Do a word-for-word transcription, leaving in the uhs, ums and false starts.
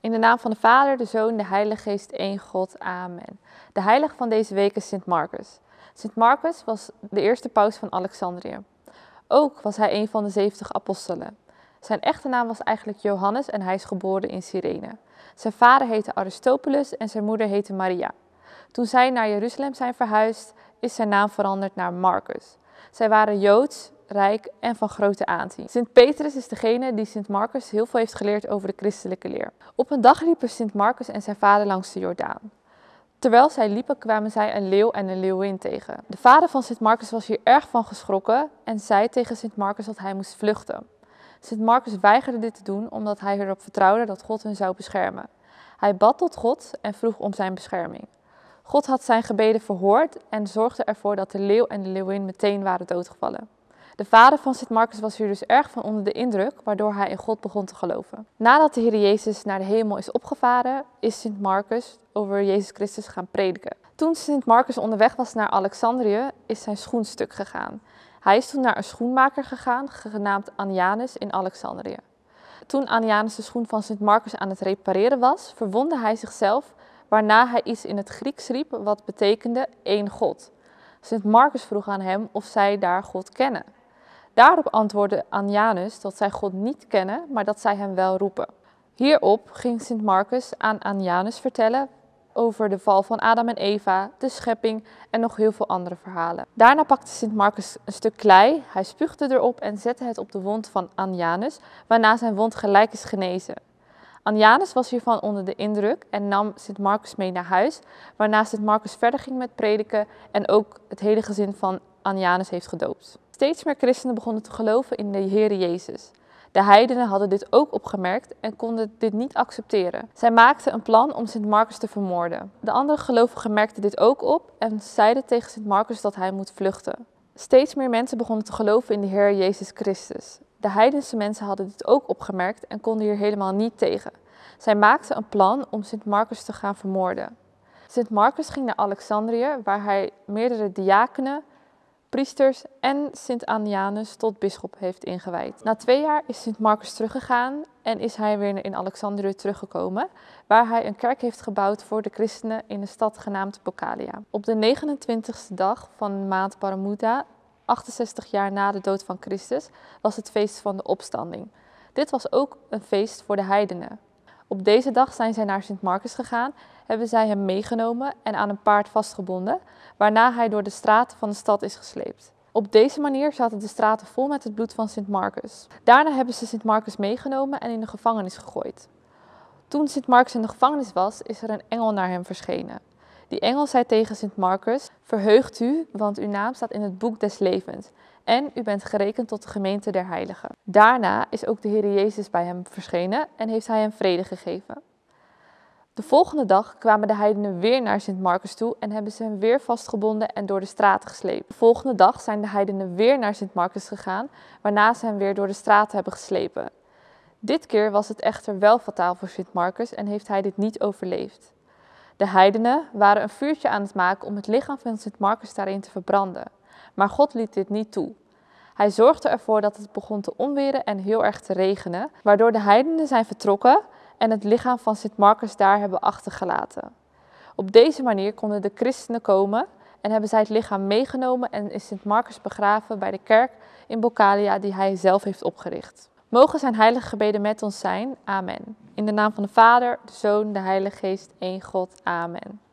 In de naam van de Vader, de Zoon, de Heilige Geest, één God. Amen. De heilige van deze week is Sint Marcus. Sint Marcus was de eerste paus van Alexandrië. Ook was hij een van de zeventig apostelen. Zijn echte naam was eigenlijk Johannes en hij is geboren in Cyrene. Zijn vader heette Aristobulus en zijn moeder heette Maria. Toen zij naar Jeruzalem zijn verhuisd, is zijn naam veranderd naar Marcus. Zij waren Joods, rijk en van grote aanzien. Sint Petrus is degene die Sint Marcus heel veel heeft geleerd over de christelijke leer. Op een dag liepen Sint Marcus en zijn vader langs de Jordaan. Terwijl zij liepen kwamen zij een leeuw en een leeuwin tegen. De vader van Sint Marcus was hier erg van geschrokken en zei tegen Sint Marcus dat hij moest vluchten. Sint Marcus weigerde dit te doen omdat hij erop vertrouwde dat God hen zou beschermen. Hij bad tot God en vroeg om zijn bescherming. God had zijn gebeden verhoord en zorgde ervoor dat de leeuw en de leeuwin meteen waren doodgevallen. De vader van Sint Marcus was hier dus erg van onder de indruk, waardoor hij in God begon te geloven. Nadat de Heer Jezus naar de hemel is opgevaren, is Sint Marcus over Jezus Christus gaan prediken. Toen Sint Marcus onderweg was naar Alexandrië, is zijn schoen stuk gegaan. Hij is toen naar een schoenmaker gegaan, genaamd Anianus in Alexandrië. Toen Anianus de schoen van Sint Marcus aan het repareren was, verwondde hij zichzelf, waarna hij iets in het Grieks riep wat betekende één God. Sint Marcus vroeg aan hem of zij daar God kennen. Daarop antwoordde Anianus dat zij God niet kennen, maar dat zij hem wel roepen. Hierop ging Sint Marcus aan Anianus vertellen over de val van Adam en Eva, de schepping en nog heel veel andere verhalen. Daarna pakte Sint Marcus een stuk klei, hij spuugde erop en zette het op de wond van Anianus, waarna zijn wond gelijk is genezen. Anianus was hiervan onder de indruk en nam Sint Marcus mee naar huis, waarna Sint Marcus verder ging met prediken en ook het hele gezin van Anianus heeft gedoopt. Steeds meer christenen begonnen te geloven in de Heer Jezus. De heidenen hadden dit ook opgemerkt en konden dit niet accepteren. Zij maakten een plan om Sint Marcus te vermoorden. De andere gelovigen merkten dit ook op en zeiden tegen Sint Marcus dat hij moet vluchten. Steeds meer mensen begonnen te geloven in de Heer Jezus Christus. De heidense mensen hadden dit ook opgemerkt en konden hier helemaal niet tegen. Zij maakten een plan om Sint Marcus te gaan vermoorden. Sint Marcus ging naar Alexandrië, waar hij meerdere diakenen, priesters en Sint Anianus tot bisschop heeft ingewijd. Na twee jaar is Sint Marcus teruggegaan en is hij weer in Alexandrië teruggekomen, waar hij een kerk heeft gebouwd voor de christenen in een stad genaamd Bocalia. Op de negenentwintigste dag van de maand Paramuta, achtenzestig jaar na de dood van Christus, was het feest van de opstanding. Dit was ook een feest voor de heidenen. Op deze dag zijn zij naar Sint Marcus gegaan, hebben zij hem meegenomen en aan een paard vastgebonden, waarna hij door de straten van de stad is gesleept. Op deze manier zaten de straten vol met het bloed van Sint Marcus. Daarna hebben ze Sint Marcus meegenomen en in de gevangenis gegooid. Toen Sint Marcus in de gevangenis was, is er een engel naar hem verschenen. Die engel zei tegen Sint Marcus: "Verheugt u, want uw naam staat in het boek des levens. En u bent gerekend tot de gemeente der heiligen." Daarna is ook de Heer Jezus bij hem verschenen en heeft hij hem vrede gegeven. De volgende dag kwamen de heidenen weer naar Sint Marcus toe en hebben ze hem weer vastgebonden en door de straten gesleept. De volgende dag zijn de heidenen weer naar Sint Marcus gegaan, waarna ze hem weer door de straten hebben geslepen. Dit keer was het echter wel fataal voor Sint Marcus en heeft hij dit niet overleefd. De heidenen waren een vuurtje aan het maken om het lichaam van Sint Marcus daarin te verbranden. Maar God liet dit niet toe. Hij zorgde ervoor dat het begon te onweren en heel erg te regenen, waardoor de heidenen zijn vertrokken en het lichaam van Sint Marcus daar hebben achtergelaten. Op deze manier konden de christenen komen en hebben zij het lichaam meegenomen en is Sint Marcus begraven bij de kerk in Bocalia die hij zelf heeft opgericht. Mogen zijn heilige gebeden met ons zijn. Amen. In de naam van de Vader, de Zoon, de Heilige Geest, één God. Amen.